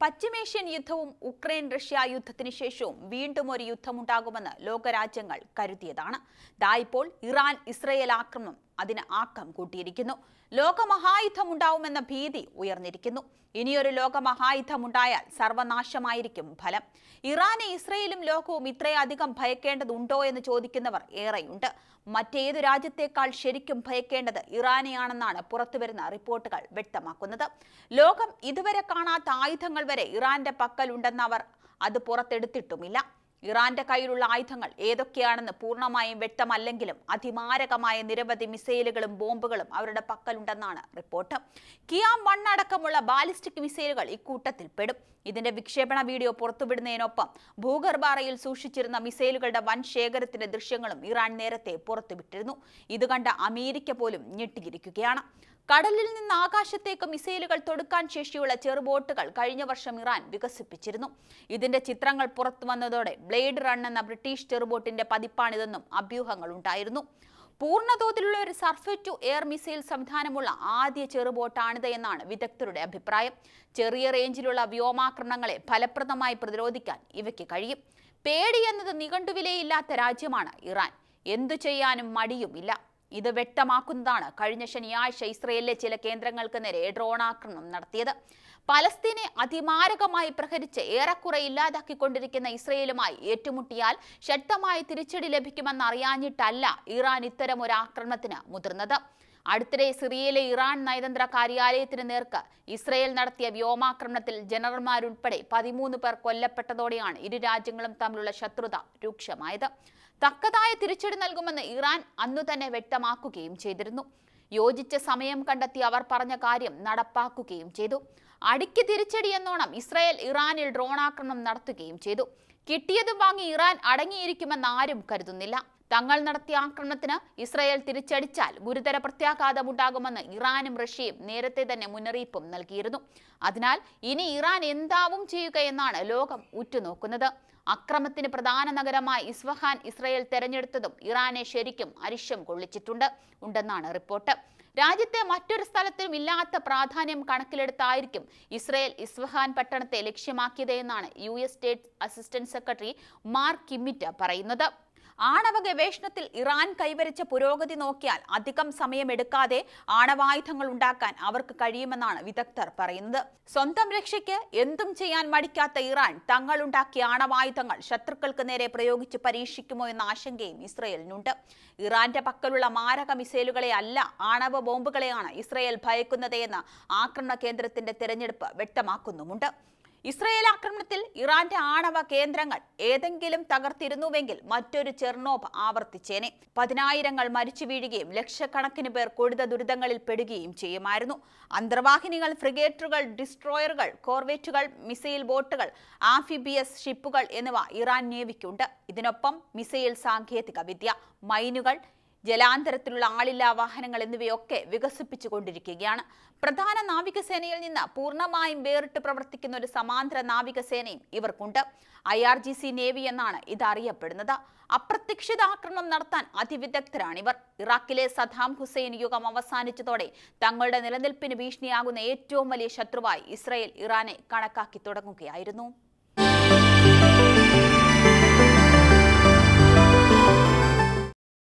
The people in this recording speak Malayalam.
പശ്ചിമേഷ്യൻ യുദ്ധവും ഉക്രൈൻ റഷ്യ യുദ്ധത്തിന് ശേഷവും വീണ്ടും ഒരു യുദ്ധമുണ്ടാകുമെന്ന് ലോകരാജ്യങ്ങൾ കരുതിയതാണ്. ഇപ്പോൾ ഇറാൻ ഇസ്രയേൽ ആക്രമണം അതിന് ആക്കം കൂട്ടിയിരിക്കുന്നു. ലോകമഹായുദ്ധം ഉണ്ടാവുമെന്ന ഭീതി ഉയർന്നിരിക്കുന്നു. ഇനിയൊരു ലോകമഹായുദ്ധമുണ്ടായാൽ സർവനാശമായിരിക്കും ഫലം. ഇറാനെ ഇസ്രയേലും ലോകവും ഇത്രയധികം ഭയക്കേണ്ടതുണ്ടോ എന്ന് ചോദിക്കുന്നവർ ഏറെയുണ്ട്. മറ്റേതു രാജ്യത്തേക്കാൾ ശരിക്കും ഭയക്കേണ്ടത് ഇറാനെയാണെന്നാണ് പുറത്തുവരുന്ന റിപ്പോർട്ടുകൾ വ്യക്തമാക്കുന്നത്. ലോകം ഇതുവരെ കാണാത്ത ആയുധങ്ങൾ വരെ ഇറാന്റെ പക്കലുണ്ടെന്ന് അവർ അത് പുറത്തെടുത്തിട്ടുമില്ല. ഇറാന്റെ കയ്യിലുള്ള ആയുധങ്ങൾ ഏതൊക്കെയാണെന്ന് പൂർണ്ണമായും വ്യക്തമല്ലെങ്കിലും അതിമാരകമായ നിരവധി മിസൈലുകളും ബോംബുകളും അവരുടെ പക്കലുണ്ടെന്നാണ് റിപ്പോർട്ട്. കിയാം-1 അടക്കമുള്ള ബാലിസ്റ്റിക് മിസൈലുകൾ ഇക്കൂട്ടത്തിൽ പെടും. ഇതിന്റെ വിക്ഷേപണ വീഡിയോ പുറത്തുവിടുന്നതിനൊപ്പം ഭൂഗർഭ സൂക്ഷിച്ചിരുന്ന മിസൈലുകളുടെ വൻ ശേഖരത്തിന്റെ ദൃശ്യങ്ങളും ഇറാൻ നേരത്തെ പുറത്തുവിട്ടിരുന്നു. ഇത് കണ്ട അമേരിക്ക പോലും ഞെട്ടിയിരിക്കുകയാണ്. കടലിൽ നിന്ന് ആകാശത്തേക്ക് മിസൈലുകൾ തൊടുക്കാൻ ശേഷിയുള്ള ചെറുബോട്ടുകൾ കഴിഞ്ഞ വർഷം ഇറാൻ വികസിപ്പിച്ചിരുന്നു. ഇതിന്റെ ചിത്രങ്ങൾ പുറത്തു വന്നതോടെ ബ്ലേഡ് റൺ എന്ന ബ്രിട്ടീഷ് ചെറുബോട്ടിന്റെ പതിപ്പാണിതെന്നും അഭ്യൂഹങ്ങൾ ഉണ്ടായിരുന്നു. പൂർണ്ണതോതിലുള്ള ഒരു സർഫേസ് ടു എയർ മിസൈൽ സംവിധാനമുള്ള ആദ്യ ചെറുബോട്ടാണിത് എന്നാണ് വിദഗ്ധരുടെ അഭിപ്രായം. ചെറിയ റേഞ്ചിലുള്ള വ്യോമാക്രമണങ്ങളെ ഫലപ്രദമായി പ്രതിരോധിക്കാൻ ഇവയ്ക്ക് കഴിയും. പേടി എന്നത് നിഘണ്ടുവിലേയില്ലാത്ത രാജ്യമാണ് ഇറാൻ. എന്തു ചെയ്യാനും മടിയുമില്ല. ഇത് വ്യക്തമാക്കുന്നതാണ് കഴിഞ്ഞ ശനിയാഴ്ച ഇസ്രയേലിലെ ചില കേന്ദ്രങ്ങൾക്ക് നേരെ ഡ്രോൺ ആക്രമണം നടത്തിയത്. പലസ്തീനെ അതിമാരകമായി പ്രഹരിച്ച് ഏറെക്കുറെ ഇല്ലാതാക്കിക്കൊണ്ടിരിക്കുന്ന ഇസ്രയേലുമായി ഏറ്റുമുട്ടിയാൽ ശക്തമായ തിരിച്ചടി ലഭിക്കുമെന്ന് അറിയാഞ്ഞിട്ടല്ല ഇറാൻ ഇത്തരം ഒരു ആക്രമണത്തിന് മുതിർന്നത്. അടുത്തിടെ സിറിയയിലെ ഇറാൻ നയതന്ത്ര കാര്യാലയത്തിന് നേർക്ക് ഇസ്രയേൽ നടത്തിയ വ്യോമാക്രമണത്തിൽ ജനറൽമാരുൾപ്പെടെ 13 പേർ കൊല്ലപ്പെട്ടതോടെയാണ് ഇരു രാജ്യങ്ങളും തമ്മിലുള്ള ശത്രുത രൂക്ഷമായത്. തക്കതായ തിരിച്ചടി നൽകുമെന്ന് ഇറാൻ അന്നു തന്നെ വ്യക്തമാക്കുകയും ചെയ്തിരുന്നു. യോജിച്ച സമയം കണ്ടെത്തി അവർ പറഞ്ഞ കാര്യം നടപ്പാക്കുകയും ചെയ്തു. അടിക്ക് തിരിച്ചടി എന്നോണം ഇസ്രയേൽ ഇറാനിൽ ഡ്രോൺ ആക്രമണം നടത്തുകയും ചെയ്തു. കിട്ടിയതും വാങ്ങി ഇറാൻ അടങ്ങിയിരിക്കുമെന്ന് ആരും കരുതുന്നില്ല. തങ്ങൾ നടത്തിയ ആക്രമണത്തിന് ഇസ്രയേൽ തിരിച്ചടിച്ചാൽ ഗുരുതര പ്രത്യാഘാതമുണ്ടാകുമെന്ന് ഇറാനും റഷ്യയും നേരത്തെ തന്നെ മുന്നറിയിപ്പും നൽകിയിരുന്നു. അതിനാൽ ഇനി ഇറാൻ എന്താവും ചെയ്യുക എന്നാണ് ലോകം ഉറ്റുനോക്കുന്നത്. അക്രമത്തിന് പ്രധാന നഗരമായ ഇസ്ഫഹാൻ ഇസ്രയേൽ തെരഞ്ഞെടുത്തതും ഇറാനെ ശരിക്കും അരിശം കൊള്ളിച്ചിട്ടുണ്ടെന്നാണ് റിപ്പോർട്ട്. രാജ്യത്തെ മറ്റൊരു സ്ഥലത്തിനും ഇല്ലാത്ത പ്രാധാന്യം കണക്കിലെടുത്തായിരിക്കും ഇസ്രയേൽ ഇസ്ഫഹാൻ പട്ടണത്തെ ലക്ഷ്യമാക്കിയത് എന്നാണ് US state assistant secretary Mark Kimmitt പറയുന്നത്. ആണവ ഗവേഷണത്തിൽ ഇറാൻ കൈവരിച്ച പുരോഗതി നോക്കിയാൽ അധികം സമയമെടുക്കാതെ ആണവായുധങ്ങൾ ഉണ്ടാക്കാൻ അവർക്ക് കഴിയുമെന്നാണ് വിദഗ്ധർ പറയുന്നത്. സ്വന്തം രക്ഷയ്ക്ക് എന്തും ചെയ്യാൻ മടിക്കാത്ത ഇറാൻ തങ്ങളുണ്ടാക്കിയ ആണവായുധങ്ങൾ ശത്രുക്കൾക്ക് നേരെ പ്രയോഗിച്ച് പരീക്ഷിക്കുമോ എന്ന ആശങ്കയും ഇസ്രയേലിനുണ്ട്. ഇറാന്റെ പക്കലുള്ള മാരക മിസൈലുകളെ അല്ല, ആണവ ബോംബുകളെയാണ് ഇസ്രയേൽ ഭയക്കുന്നതെന്ന് ആക്രമണ കേന്ദ്രത്തിന്റെ തെരഞ്ഞെടുപ്പ് വ്യക്തമാക്കുന്നുമുണ്ട്. ഇസ്രയേൽ ആക്രമണത്തിൽ ഇറാന്റെ ആണവ കേന്ദ്രങ്ങൾ ഏതെങ്കിലും തകർത്തിരുന്നുവെങ്കിൽ മറ്റൊരു ചെർണോബ് ആവർത്തിച്ചേനെ. 10,000 മരിച്ചു വീഴുകയും ലക്ഷക്കണക്കിന് പേർ കൊടിത ദുരിതങ്ങളിൽ പെടുകയും ചെയ്യുമായിരുന്നു. അന്തർവാഹിനികൾ, ഫ്രിഗേറ്റുകൾ, ഡിസ്ട്രോയറുകൾ, കോർവേറ്റുകൾ, മിസൈൽ ബോട്ടുകൾ, ആംഫിബിയസ് ഷിപ്പുകൾ എന്നിവ ഇറാൻ നേവിക്കുണ്ട്. ഇതിനൊപ്പം മിസൈൽ സാങ്കേതിക വിദ്യ, മൈനുകൾ, ജലാന്തരത്തിലുള്ള ആളില്ലാ വാഹനങ്ങൾ എന്നിവയൊക്കെ വികസിപ്പിച്ചുകൊണ്ടിരിക്കുകയാണ്. പ്രധാന നാവികസേനയിൽ നിന്ന് പൂർണ്ണമായും വേറിട്ട് പ്രവർത്തിക്കുന്ന ഒരു സമാന്തര നാവികസേനയും ഇവർക്കുണ്ട്. IRGC നേവി എന്നാണ് ഇത് അറിയപ്പെടുന്നത്. അപ്രതീക്ഷിത ആക്രമണം നടത്താൻ അതിവിദഗ്ധരാണിവർ. ഇറാഖിലെ സദ്ദാം ഹുസൈൻ യുഗം അവസാനിച്ചതോടെ തങ്ങളുടെ നിലനിൽപ്പിന് ഭീഷണിയാകുന്ന ഏറ്റവും വലിയ ശത്രുവായി ഇസ്രയേൽ ഇറാനെ കണക്കാക്കി തുടങ്ങുകയായിരുന്നു.